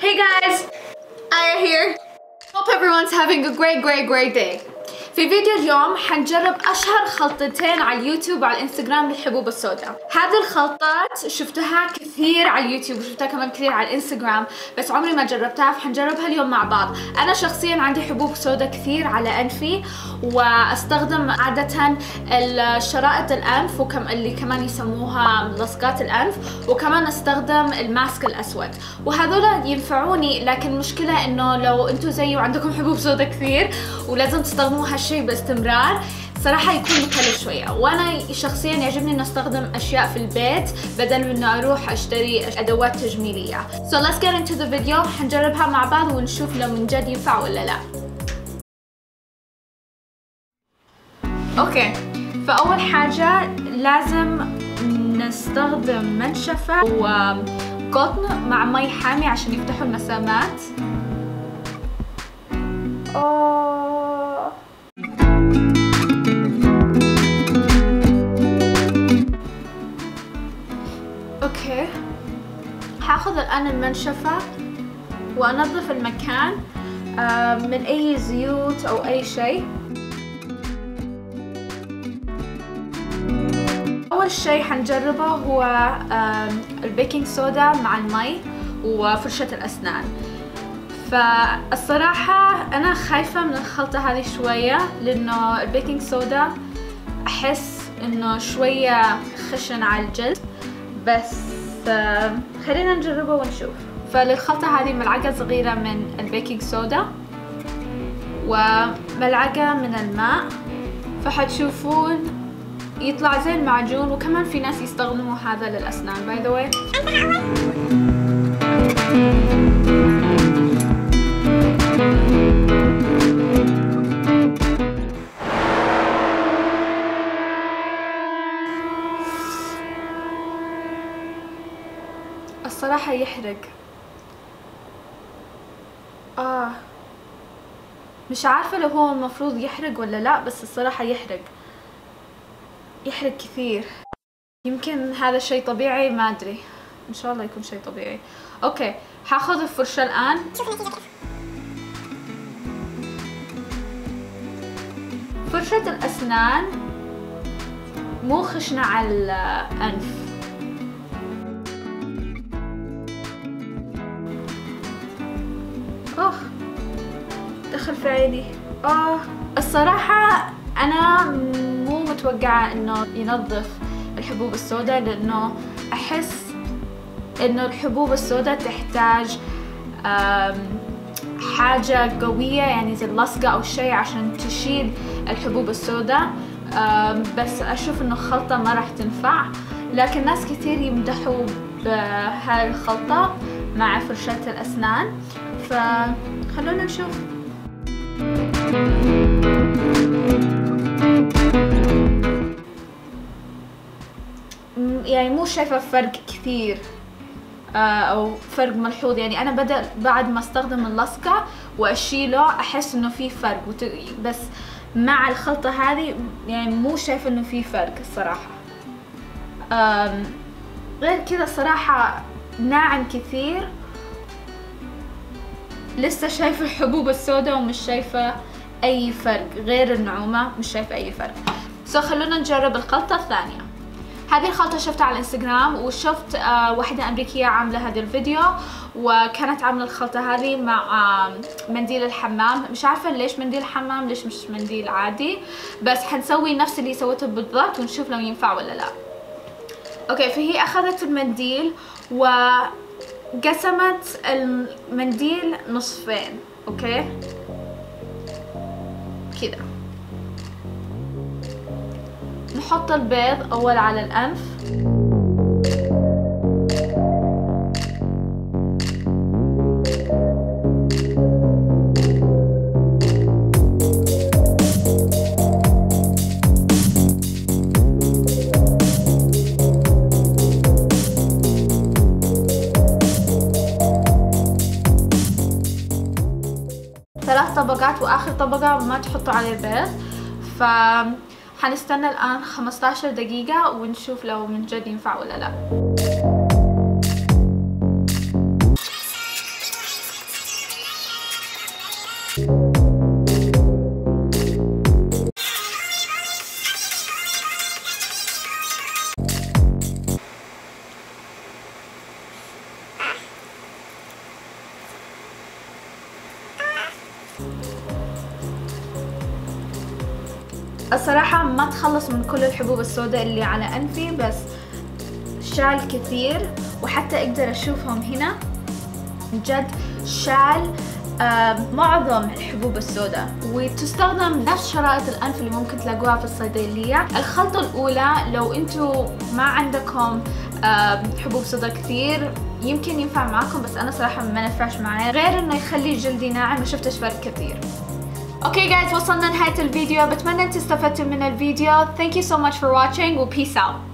Hey guys, Aya here. Hope everyone's having a great day. في فيديو اليوم حنجرب أشهر خلطتين على اليوتيوب وعلى الانستغرام للحبوب السوداء. هذه الخلطات شفتها كثير على اليوتيوب وشفتها كمان كثير على الانستغرام، بس عمري ما جربتها، فحنجربها اليوم مع بعض. أنا شخصيا عندي حبوب سوداء كثير على أنفي، واستخدم عادة الشرائط الأنف اللي كمان يسموها ملصقات الأنف، وكمان استخدم الماسك الأسود، وهذول ينفعوني. لكن المشكلة إنه لو أنتوا زيي وعندكم حبوب سوداء كثير ولازم تستخدموا هالشيء باستمرار، صراحة يكون مكلف شوية. وانا شخصيا يعجبني انه استخدم اشياء في البيت بدل من انه اروح اشتري ادوات تجميلية. So let's get into the video. حنجربها مع بعض ونشوف لو من جد ينفع ولا لا. اوكي، فاول حاجة لازم نستخدم منشفة وقطن مع مي حامي عشان يفتحوا المسامات. اوكي، هاخذ الان المنشفة وانظف المكان من اي زيوت او اي شيء. اول شيء حنجربه هو البيكنج صودا مع المي وفرشة الاسنان. فالصراحة انا خايفة من الخلطة هذه شوية، لانه البيكنج صودا احس انه شوية خشن على الجلد، بس خلينا نجربه ونشوف. فللخلطة هذه ملعقة صغيرة من البيكنج صودا وملعقة من الماء، فحتشوفون يطلع زي المعجون. وكمان في ناس يستخدموا هذا للأسنان by the way. الصراحة يحرق. مش عارفة لو هو المفروض يحرق ولا لا، بس الصراحة يحرق كثير. يمكن هذا شيء طبيعي، ما ادري، ان شاء الله يكون شيء طبيعي. اوكي، هاخذ الفرشة الان. فرشة الاسنان مو خشنة على الانف. دخل في عيني. الصراحة أنا مو متوقعة إنه ينظف الحبوب السوداء، لأنه أحس إنه الحبوب السوداء تحتاج حاجة قوية، يعني زي اللصقة أو شيء عشان تشيل الحبوب السوداء. بس أشوف إنه خلطة ما راح تنفع، لكن ناس كثير يمدحوا بهاي الخلطة مع فرشاة الأسنان، فخلونا نشوف. يعني مو شايفة فرق كثير او فرق ملحوظ. يعني انا بدأ بعد ما استخدم اللصقة واشيله احس انه في فرق، بس مع الخلطة هذه يعني مو شايفة انه في فرق الصراحة. غير كذا الصراحة ناعم كثير. لسه شايفة الحبوب السوداء ومش شايفة اي فرق، غير النعومة مش شايفة اي فرق. خلونا نجرب الخلطة الثانية. هذه الخلطة شفتها على الانستغرام، وشفت واحدة امريكية عاملة هذا الفيديو، وكانت عاملة الخلطة هذه مع منديل الحمام. مش عارفة ليش منديل الحمام، ليش مش منديل عادي، بس حنسوي نفس اللي سويته بالضبط ونشوف لو ينفع ولا لا. اوكي، فهي اخذت المنديل وقسمت المنديل نصفين. اوكي كذا. نحط البيض اول على الانف، ثلاث طبقات، واخر طبقة ما تحطوا عليه بيض. حنستنى الآن 15 دقيقة ونشوف لو من جد ينفع ولا لا. الصراحة ما تخلص من كل الحبوب السوداء اللي على أنفي، بس شال كثير، وحتى أقدر أشوفهم هنا جد شال معظم الحبوب السوداء، وتستخدم نفس شرائط الأنف اللي ممكن تلاقوها في الصيدلية. الخلطة الأولى لو أنتوا ما عندكم حبوب سوداء كثير يمكن ينفع معاكم، بس أنا صراحة ما نفعش معايا، غير إنه يخلي جلدي ناعم، ما شفتش فرق كثير. اوكي جايز، وصلنا نهاية الفيديو، بتمنى انتوا استفدتوا من الفيديو. Thank you so much for watching و peace out.